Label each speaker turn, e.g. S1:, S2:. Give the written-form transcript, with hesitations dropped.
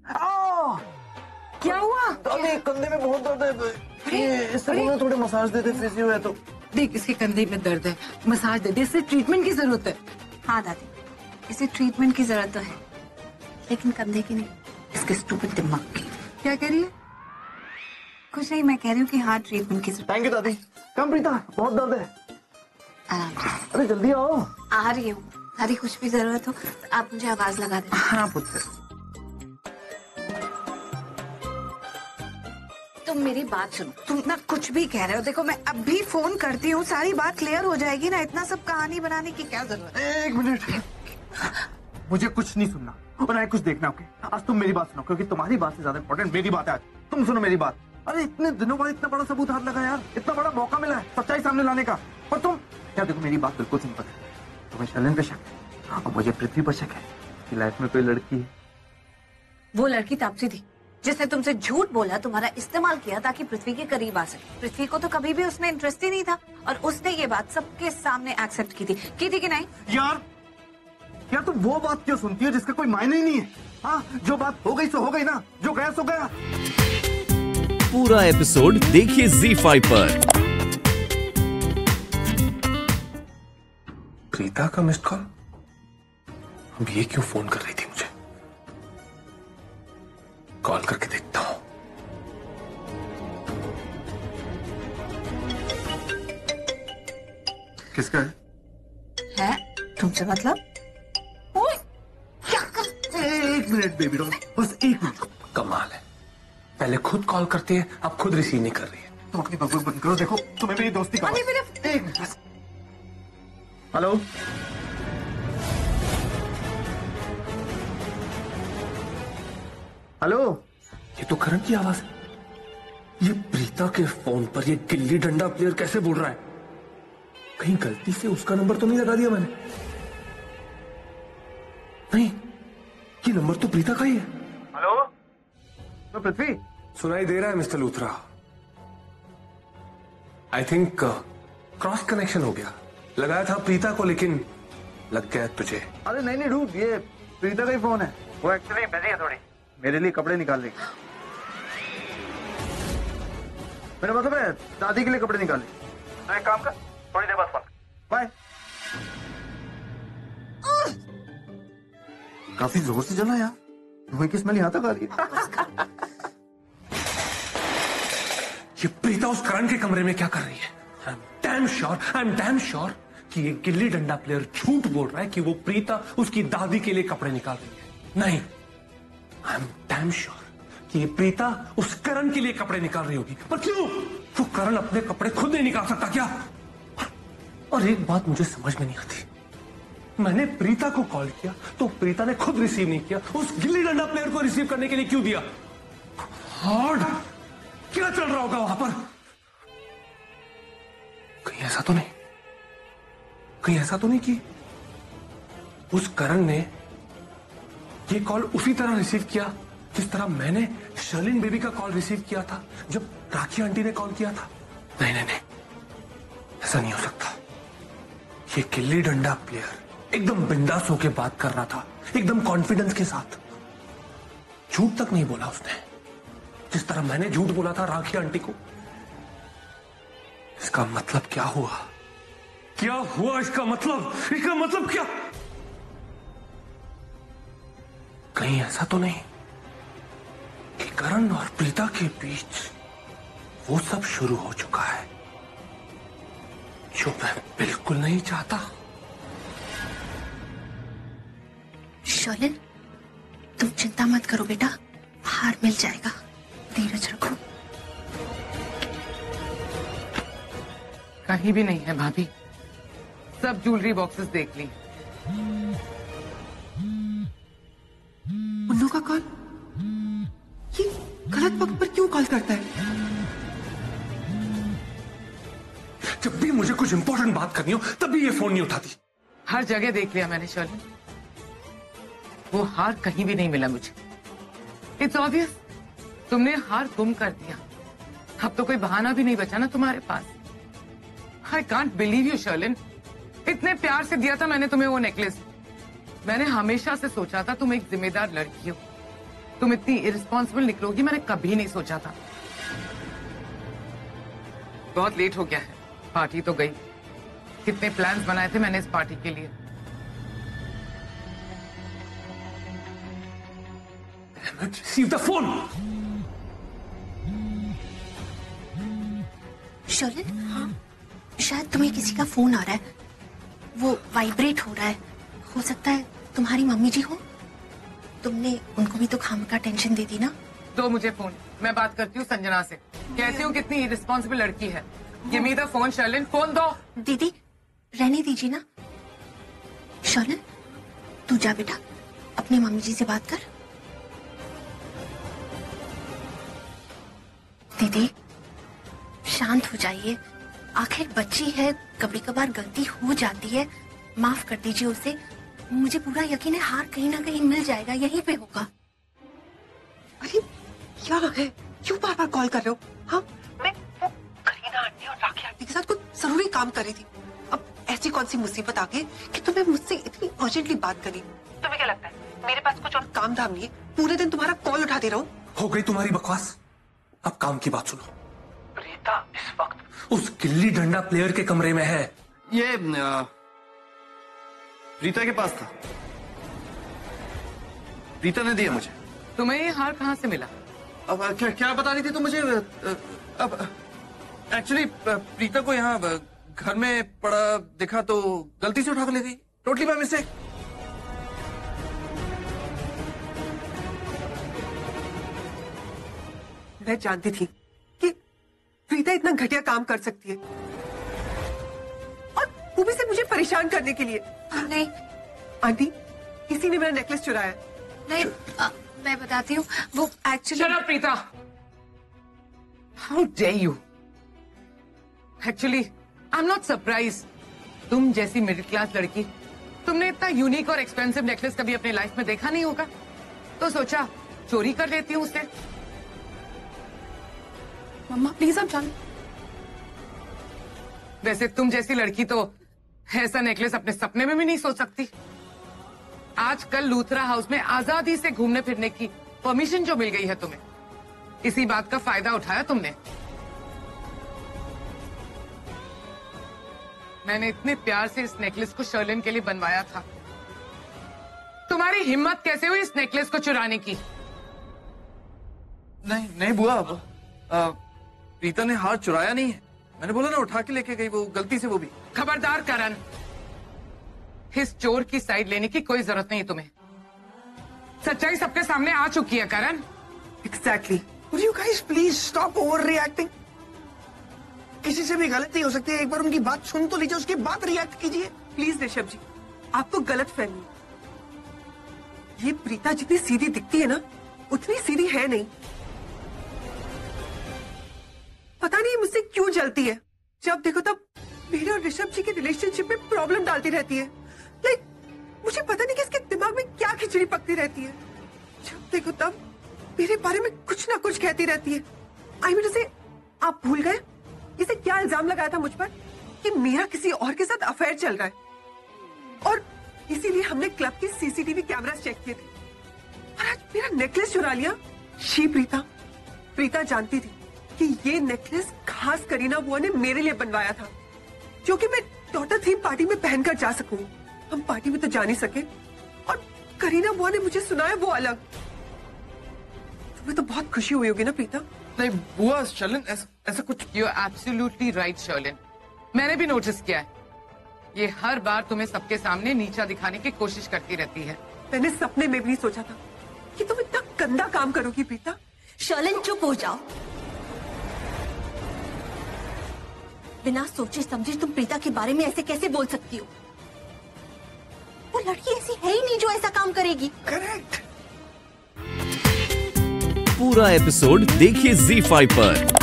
S1: क्या हुआ?
S2: दादी कंधे में बहुत दर्द है। ये इससे बोलो थोड़े मसाज दे दे, फिजियो है तो।
S1: देख इसके कंधे में दर्द है, मसाज दे दे, इससे ट्रीटमेंट की जरूरत है।
S3: हाँ दादी, इसे ट्रीटमेंट की जरूरत तो है, लेकिन कंधे की नहीं, इसके स्टूपिड दिमाग की।
S1: क्या कह रही है?
S3: कुछ नहीं, मैं कह रही हूँ कि हाँ ट्रीटमेंट की जरूरत।
S2: थैंक यू दादी। कम प्रीता, बहुत दर्द है।
S3: आराम से।
S2: अरे जल्दी आओ।
S3: आ रही हूँ दादी, कुछ भी जरूरत हो आप मुझे आवाज लगा देना।
S2: हाँ पुत्र।
S3: तुम मेरी बात सुनो, तुम ना कुछ भी कह रहे हो। देखो मैं अभी फोन करती हूँ, सारी बात क्लियर हो जाएगी ना, इतना सब कहानी बनाने की क्या जरूरत है।
S2: एक मिनट, मुझे कुछ नहीं सुनना और ना कुछ देखना। ओके, आज तुम मेरी बात सुनो, क्योंकि तुम्हारी बात से ज्यादा इंपॉर्टेंट मेरी बात है आज। तुम सुनो मेरी बात। अरे इतने दिनों बाद इतना बड़ा सबूत हाथ लगा यार, इतना बड़ा मौका मिला है सच्चाई सामने लाने का, और तुम क्या? देखो मेरी बात बिल्कुल सिंपल है। तुम्हें शर्लिन पे शक है और मुझे पृथ्वी पर शक है कि लाइफ में कोई लड़की है।
S3: वो लड़की तापसी थी जिसने तुमसे झूठ बोला, तुम्हारा इस्तेमाल किया ताकि पृथ्वी के करीब आ सके। पृथ्वी को तो कभी भी उसमें इंटरेस्ट ही नहीं था, और उसने ये बात सबके सामने एक्सेप्ट की थी कि नहीं?
S2: यार तुम वो बात क्यों सुनती हो जिसका कोई मायने ही नहीं है? हाँ, जो बात हो गई सो हो गई ना, जो गया सो गया।
S4: पूरा एपिसोड देखिए ZEE5 पर।
S5: प्रीता का मिस्ड कॉल, अब ये क्यों फोन कर रही थी मुझे? कॉल करके देखता हूं।
S2: किसका है?
S3: है तुमसे मतलब? ओए, क्या कर?
S2: एक मिनट बेबी डॉल, बस एक मिनट।
S5: कमाल है, पहले खुद कॉल करती है, अब खुद रिसीव नहीं कर रही है।
S2: तुम अपनी बकवास बंद करो, देखो तुम्हें मेरी दोस्ती का। एक मिनट बस। हेलो, हेलो,
S5: ये तो करण की आवाज है। ये प्रीता के फोन पर ये गिल्ली डंडा प्लेयर कैसे बोल रहा है? कहीं गलती से उसका नंबर तो नहीं लगा दिया मैंने? नहीं, ये नंबर तो प्रीता का ही है।
S2: हेलो, तो पृथ्वी
S5: सुनाई दे रहा है mister Luthra. I think cross connection हो गया। लगाया था प्रीता को, लेकिन लग गया तुझे।
S2: अरे नहीं नहीं डूड, ये प्रीता का ही फोन है। वो एक्चुअली बिजी है थोड़ी, मेरे लिए कपड़े निकाल रही। मेरा मतलब है दादी के लिए कपड़े निकाल रही। तो एक काम कर, थोड़ी देर बाद फोन। बाय। काफी जोर से जला यार, धुएं की स्मेल यहाँ तक आ रही है।
S5: ये प्रीता उस करण के कमरे में क्या कर रही है? आई एम डैम श्योर कि ये गिल्ली डंडा प्लेयर झूठ बोल रहा है कि वो प्रीता उसकी दादी के लिए कपड़े निकाल रही है। नहीं, आई एम डैम श्योर कि ये प्रीता उस करण के लिए कपड़े निकाल रही होगी। पर क्यों? वो करण अपने कपड़े खुद नहीं निकाल सकता क्या? और एक बात मुझे समझ में नहीं आती, मैंने प्रीता को कॉल किया तो प्रीता ने खुद रिसीव नहीं किया, उस गिल्ली डंडा प्लेयर को रिसीव करने के लिए क्यों दिया? हार्ड क्या चल रहा होगा वहां पर? कहीं ऐसा तो नहीं कि उस करण ने ये कॉल उसी तरह रिसीव किया जिस तरह मैंने शर्लिन बेबी का कॉल रिसीव किया था जब राखी आंटी ने कॉल किया था? नहीं, ऐसा नहीं हो सकता। ये गिल्ली डंडा प्लेयर एकदम बिंदास होके बात कर रहा था, एकदम कॉन्फिडेंस के साथ। झूठ तक नहीं बोला उसने, जिस तरह मैंने झूठ बोला था राखी आंटी को। इसका मतलब क्या हुआ? इसका मतलब क्या? कहीं ऐसा तो नहीं कि करण और प्रीता के बीच वो सब शुरू हो चुका है जो मैं बिल्कुल नहीं चाहता।
S3: शर्लिन, तुम चिंता मत करो बेटा, हार मिल जाएगा, धीरज रखो।
S1: कहीं भी नहीं है भाभी, सब ज्वेलरी बॉक्सेस देख ली।
S6: मुन्नू का कॉल, ये गलत वक्त पर क्यों कॉल करता है?
S5: जब भी मुझे कुछ इंपॉर्टेंट बात करनी हो तभी ये फोन नहीं उठाती।
S1: हर जगह देख लिया मैंने शर्लिन, वो हार कहीं भी नहीं मिला मुझे। इट्स ऑब्वियस, तुमने हार गुम कर दिया। अब तो कोई बहाना भी नहीं बचा ना तुम्हारे पास। I can't believe you Sherlyn, इतने प्यार से दिया था मैंने तुम्हें वो नेकलेस। मैंने हमेशा से सोचा था तुम एक जिम्मेदार लड़की हो, तुम इतनी इरिस्पॉन्सिबल निकलोगी मैंने कभी नहीं सोचा था। बहुत लेट हो गया है, पार्टी तो गई। कितने प्लान्स बनाए थे मैंने इस पार्टी के लिए।
S5: Receive the phone.
S3: शर्लिन, हाँ, शायद तुम्हें किसी का फोन आ रहा है, वो वाइब्रेट हो रहा है। हो सकता है तुम्हारी मम्मी जी हो। तुमने उनको भी तो खामखा टेंशन दे दी ना।
S1: दो मुझे फोन, मैं बात करती हूँ संजना से, कहती हूँ कितनी इरिस्पॉन्सिबल लड़की है। Give me the phone Sherlyn, phone दो।
S3: दीदी रहने दीजिए ना। शर्लिन तू जा बेटा, अपनी मम्मी जी से बात कर। दीदी शांत हो जाइए, आखिर बच्ची है, कभी कभार गलती हो जाती है, माफ कर दीजिए उसे। मुझे पूरा यकीन है हार कहीं ना कहीं मिल जाएगा, यहीं पे होगा।
S6: अरे क्या है, क्यों बार बार कॉल कर रहे हो? हाँ, मैं वो करीना आंटी और राखी आंटी के साथ कुछ जरूरी काम कर रही थी। अब ऐसी कौन सी मुसीबत आ गई कि तुम्हें मुझसे इतनी अर्जेंटली बात करनी? तुम्हें क्या लगता है मेरे पास कुछ और काम धाम नहीं है? पूरे दिन तुम्हारा कॉल उठाती रहूं?
S5: हो गई तुम्हारी बकवास, अब काम की बात सुनो। प्रीता इस वक्त उस गिल्ली डंडा प्लेयर के कमरे में है।
S2: ये प्रीता के पास था, प्रीता ने दिया मुझे।
S1: तुम्हें ये हार कहाँ से मिला?
S2: अब क्या क्या बता रही थी तो मुझे? अब एक्चुअली प्रीता को यहाँ घर में पड़ा दिखा तो गलती से उठा कर ले गई, टोटली बाय मिस्टेक।
S6: मैं जानती थी कि प्रीता इतना घटिया काम कर सकती है, और वो भी सिर्फ मुझे परेशान करने के लिए।
S3: नहीं
S6: आंटी, किसी ने मेरा नेकलेस चुराया।
S3: नहीं, मैं बताती हूँ, वो actually.
S1: Shut up, Preeta. How dare you? Actually, I'm not surprised. तुम जैसी मिडिल क्लास लड़की, तुमने इतना यूनिक और एक्सपेंसिव नेकलेस कभी अपने लाइफ में देखा नहीं होगा, तो सोचा चोरी कर लेती हूँ उसे।
S3: मम्मा प्लीज आप जान।
S1: वैसे तुम जैसी लड़की तो ऐसा नेकलेस अपने सपने में भी नहीं सोच सकती। आजकल लूथरा हाउस में आजादी से घूमने फिरने की परमिशन जो मिल गई है तुम्हें, इसी बात का फायदा उठाया तुमने। मैंने इतने प्यार से इस नेकलेस को शर्लिन के लिए बनवाया था, तुम्हारी हिम्मत कैसे हुई इस नेकलेस को चुराने की?
S2: नहीं नहीं बुआ, प्रीता ने हार चुराया नहीं है, मैंने बोला ना उठा के लेके गई वो गलती से। वो भी
S1: खबरदार करण, इस चोर की साइड लेने की कोई जरूरत नहीं तुम्हें। सच्चाई सबके सामने आ चुकी है Karan.
S6: Exactly.
S7: Would you guys please stop overreacting? किसी से भी गलती हो सकती है, एक बार उनकी बात सुन तो लीजिए, उसके बाद रिएक्ट कीजिए।
S6: प्लीज ऋषभ जी, आपको गलत फहमी। ये प्रीता जितनी सीधी दिखती है ना, उतनी सीधी है नहीं। पता नहीं मुझसे क्यों जलती है, जब देखो तब मेरे और ऋषभ जी के रिलेशनशिप में प्रॉब्लम डालती रहती है। लाइक मुझे पता नहीं कि इसके दिमाग में क्या खिचड़ी पकती रहती है। जब देखो तब मेरे बारे में कुछ ना कुछ कहती रहती है। आई मीन उसे आप भूल गए, इसे क्या इल्जाम लगाया था मुझ पर कि मेरा किसी और के साथ अफेयर चल रहा है, और इसीलिए हमने क्लब के सीसीटीवी कैमरास चेक किए थे, और आज मेरा नेकलेस चुरा लिया। शी प्रीता जानती थी कि ये नेकलेस खास करीना बुआ ने मेरे लिए बनवाया था, जो कि मैं डॉटर थीम पार्टी में पहनकर जा सकूं। हम पार्टी में तो जा नहीं सके, और करीना बुआ ने मुझे सुनाया वो अलग। तुम्हें तो बहुत खुशी हुई होगी ना प्रीता?
S2: नहीं बुआ, शर्लिन ऐसा कुछ।
S1: You are absolutely right Sherlyn, मैंने भी नोटिस किया है, ये हर बार तुम्हें सबके सामने नीचा दिखाने की कोशिश करती रहती है।
S6: मैंने सपने में भी नहीं सोचा था कि तुम इतना गंदा काम करोगी प्रीता।
S3: शर्लिन चुप हो जाओ। बिना सोचे समझे तुम प्रीता के बारे में ऐसे कैसे बोल सकती हो? वो लड़की ऐसी है ही नहीं जो ऐसा काम करेगी।
S7: करेक्ट।
S4: पूरा एपिसोड देखिए ZEE5 पर।